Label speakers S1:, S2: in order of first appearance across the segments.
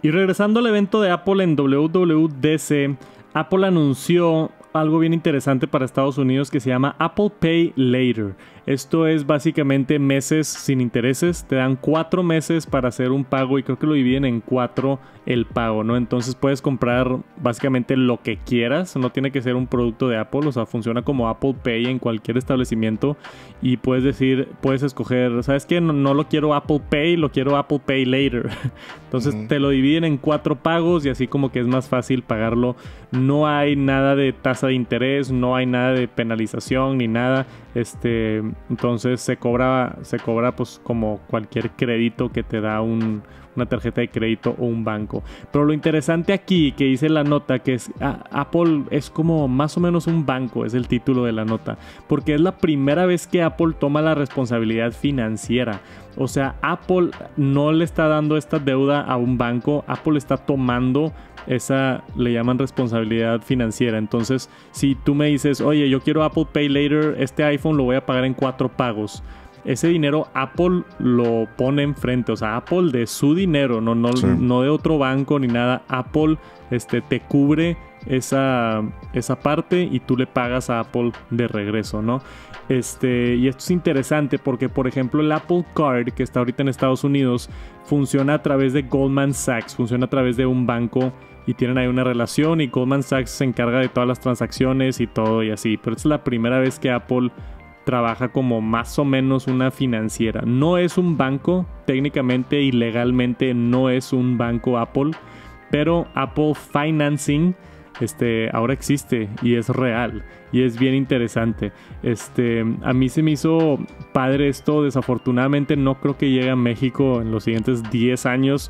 S1: Y regresando al evento de Apple en WWDC, Apple anunció algo bien interesante para Estados Unidos que se llama Apple Pay Later. Esto es básicamente meses sin intereses. Te dan 4 meses para hacer un pago y creo que lo dividen en 4 el pago, ¿no? Entonces puedes comprar básicamente lo que quieras. No tiene que ser un producto de Apple. O sea, funciona como Apple Pay en cualquier establecimiento. Y puedes decir, puedes escoger, ¿sabes qué? No lo quiero Apple Pay, lo quiero Apple Pay Later. Entonces te lo dividen en 4 pagos y así como que es más fácil pagarlo. No hay nada de tasa de interés, no hay nada de penalización ni nada. Entonces se cobra pues como cualquier crédito que te da una tarjeta de crédito o un banco. Pero lo interesante aquí que dice la nota que es Apple es como más o menos un banco, es el título de la nota, porque es la primera vez que Apple toma la responsabilidad financiera. O sea, Apple no le está dando esta deuda a un banco, Apple está tomando esa, le llaman responsabilidad financiera. Entonces, si tú me dices, oye, yo quiero Apple Pay Later, este iPhone lo voy a pagar en 4 pagos. Ese dinero Apple lo pone enfrente, o sea, Apple de su dinero, no de otro banco ni nada. Apple te cubre esa parte y tú le pagas a Apple de regreso, ¿no? Y esto es interesante porque, por ejemplo, el Apple Card que está ahorita en Estados Unidos funciona a través de Goldman Sachs, funciona a través de un banco y tienen ahí una relación y Goldman Sachs se encarga de todas las transacciones y todo y así. Pero es la primera vez que Apple trabaja como más o menos una financiera. No es un banco, técnicamente y legalmente no es un banco Apple, pero Apple Financing ahora existe y es real y es bien interesante. A mí se me hizo padre esto. Desafortunadamente no creo que llegue a México en los siguientes 10 años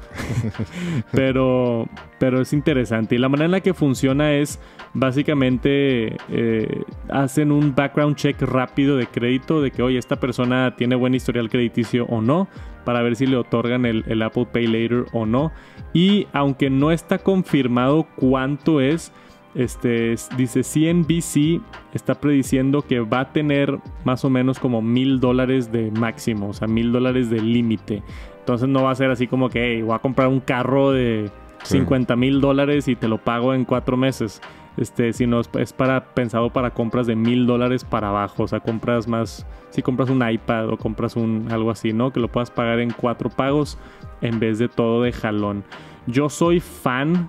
S1: pero es interesante y la manera en la que funciona es básicamente hacen un background check rápido de crédito de que oye, esta persona tiene buen historial crediticio o no, para ver si le otorgan el Apple Pay Later o no. Y aunque no está confirmado cuánto es, dice CNBC está prediciendo que va a tener más o menos como $1,000 de máximo, o sea, $1,000 de límite. Entonces no va a ser así como que hey, voy a comprar un carro de $50,000 y te lo pago en 4 meses. Sino es pensado para compras de $1,000 para abajo. O sea, compras más, si compras un iPad o compras algo así, ¿no? Que lo puedas pagar en 4 pagos en vez de todo de jalón. Yo soy fan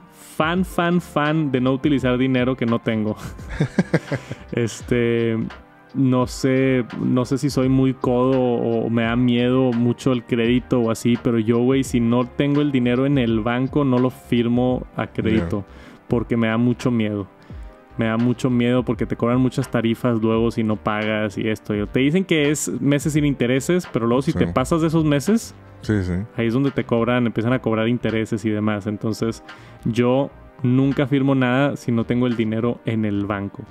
S1: de no utilizar dinero que no tengo. No sé si soy muy codo o me da miedo mucho el crédito o así, pero yo, güey, si no tengo el dinero en el banco, no lo firmo a crédito. Porque me da mucho miedo. Me da mucho miedo porque te cobran muchas tarifas luego si no pagas y esto. Te dicen que es meses sin intereses, pero luego si te pasas de esos meses, ahí es donde empiezan a cobrar intereses y demás. Entonces, yo nunca firmo nada si no tengo el dinero en el banco.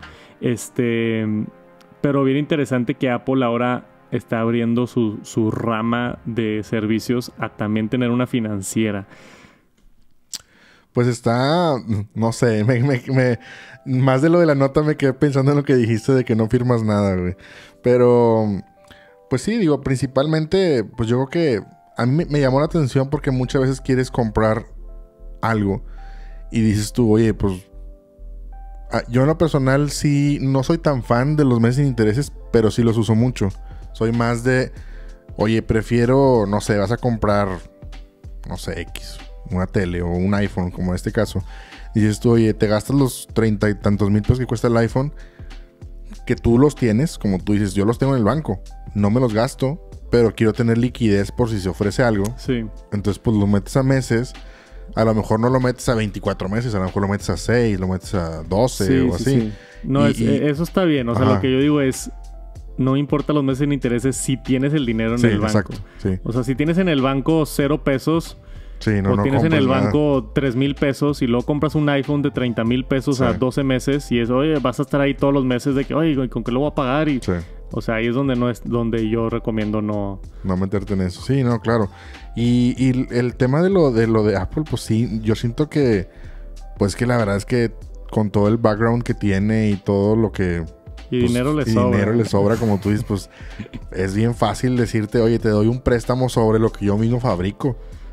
S1: Pero bien interesante que Apple ahora está abriendo su rama de servicios a también tener una financiera.
S2: Pues está, no sé, más de lo de la nota me quedé pensando en lo que dijiste de que no firmas nada, güey. Pero, pues sí, digo, principalmente, pues yo creo que a mí me llamó la atención porque muchas veces quieres comprar algo y dices tú, oye, pues yo en lo personal sí, no soy tan fan de los meses sin intereses, pero sí los uso mucho. Soy más de, oye, prefiero, no sé, vas a comprar, no sé, una tele o un iPhone, como en este caso. Dices tú, oye, te gastas los 30 y tantos mil pesos que cuesta el iPhone, que tú los tienes, como tú dices, yo los tengo en el banco, no me los gasto, pero quiero tener liquidez por si se ofrece algo.
S1: Sí.
S2: Entonces, pues lo metes a meses. A lo mejor no lo metes a 24 meses, a lo mejor lo metes a 6, lo metes a 12 o así. Sí.
S1: No, eso está bien. O sea, lo que yo digo es, no importa los meses sin intereses si tienes el dinero en el banco.
S2: Exacto, sí.
S1: O sea, si tienes en el banco 0 pesos... o tienes en el banco 3,000 pesos y luego compras un iPhone de 30,000 pesos a 12 meses y es, oye, vas a estar ahí todos los meses de que, oye, ¿con qué lo voy a pagar? Y, o sea, ahí es donde yo recomiendo no
S2: meterte en eso. Sí, no, claro. Y el tema de lo de Apple, pues sí, yo siento que, pues que la verdad es que con todo el background que tiene y todo lo que...
S1: Y pues, dinero le
S2: sobra, como tú dices, pues es bien fácil decirte, oye, te doy un préstamo sobre lo que yo mismo fabrico.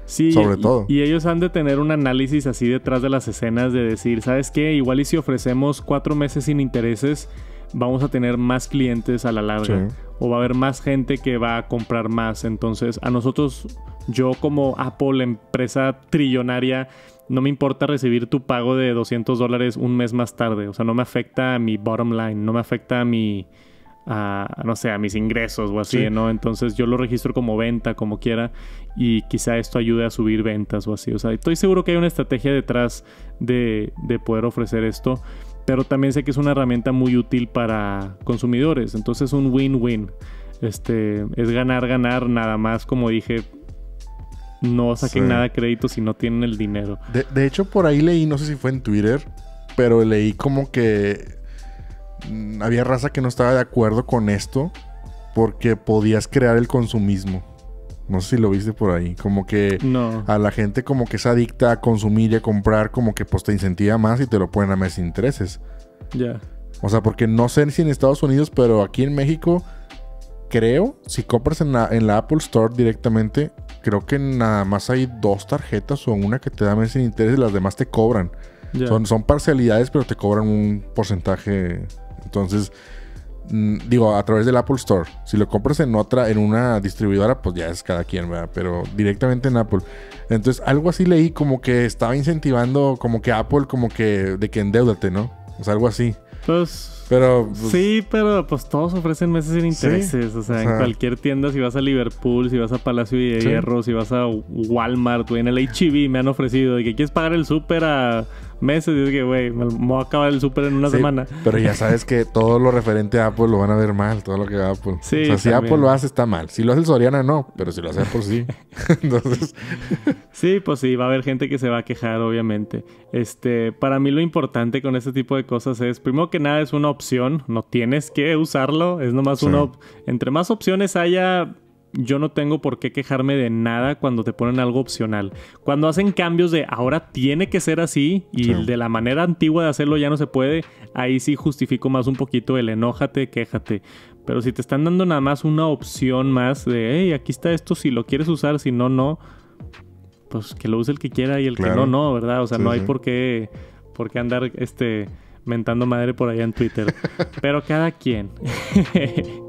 S1: Sí,
S2: sobre todo.
S1: Y ellos han de tener un análisis así detrás de las escenas de decir, ¿sabes qué? Igual y si ofrecemos 4 meses sin intereses, vamos a tener más clientes a la larga.
S2: Sí.
S1: O va a haber más gente que va a comprar más. Entonces, a nosotros, yo como Apple, empresa trillonaria, no me importa recibir tu pago de $200 un mes más tarde. O sea, no me afecta a mi bottom line, no me afecta a mi... no sé, a mis ingresos o así,
S2: Sí.
S1: ¿no? Entonces yo lo registro como venta, como quiera, y quizá esto ayude a subir ventas o así. O sea, estoy seguro que hay una estrategia detrás de poder ofrecer esto, pero también sé que es una herramienta muy útil para consumidores. Entonces es un win-win. Es ganar, ganar, nada más, como dije, no saquen
S2: Sí.
S1: nada de crédito si no tienen el dinero.
S2: De hecho, por ahí leí, no sé si fue en Twitter, pero leí como que había raza que no estaba de acuerdo con esto porque podías crear el consumismo. No sé si lo viste por ahí. Como que
S1: No.
S2: a la gente como que es adicta a consumir y a comprar, como que pues te incentiva más y te lo ponen a meses sin intereses.
S1: Ya.
S2: O sea, porque no sé si en Estados Unidos, pero aquí en México, creo, si compras en la Apple Store directamente, creo que nada más hay 2 tarjetas o una que te da meses sin intereses y las demás te cobran.
S1: Ya.
S2: Son parcialidades, pero te cobran un porcentaje. Entonces, digo, a través del Apple Store. Si lo compras en una distribuidora, pues ya es cada quien, ¿verdad? Pero directamente en Apple. Entonces, algo así leí como que estaba incentivando, como que Apple, como que de que endeudate, ¿no? O sea, algo así.
S1: Pues...
S2: Pero... pues,
S1: Sí, pero pues todos ofrecen meses sin intereses. O sea, en cualquier tienda, si vas a Liverpool, si vas a Palacio de
S2: Sí.
S1: Hierro, si vas a Walmart, güey, en el H-E-B me han ofrecido de que quieres pagar el súper a meses. Y es que, güey, me voy a acabar el súper en una
S2: sí,
S1: semana.
S2: pero ya sabes que todo lo referente a Apple lo van a ver mal, todo lo que haga Apple.
S1: Sí,
S2: o sea, si
S1: también.
S2: Apple lo hace, está mal. Si lo hace el Soriana, no. Pero si lo hace Apple, sí. Entonces...
S1: Sí, pues sí, va a haber gente que se va a quejar, obviamente. Para mí lo importante con este tipo de cosas es, primero que nada, es una opción. No tienes que usarlo. Es nomás
S2: Sí.
S1: Entre más opciones haya, yo no tengo por qué quejarme de nada cuando te ponen algo opcional. Cuando hacen cambios de ahora tiene que ser así y
S2: Sí.
S1: de la manera antigua de hacerlo ya no se puede, ahí sí justifico más un poquito el enójate, quéjate. Pero si te están dando nada más una opción más de, hey, aquí está esto, si lo quieres usar, si no, no, pues que lo use el que quiera y el
S2: Claro.
S1: que no, ¿verdad? O sea,
S2: Sí,
S1: no hay
S2: sí.
S1: por qué andar mentando madre por allá en Twitter. Pero cada quien.